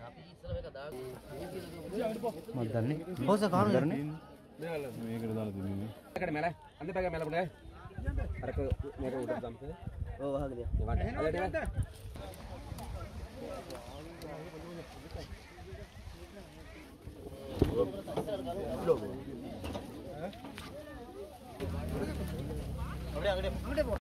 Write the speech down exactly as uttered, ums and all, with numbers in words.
මද්දන්නේ හොස කාරණේ මේකට දාලා දෙන්නේ මේකට මෙල අන්න පැග මෙල පුනේ අරක මේක උඩ දාම්ප ඔව් වහගෙන ඒකට අල්ලට අපිට අපිට අපිට පොඩ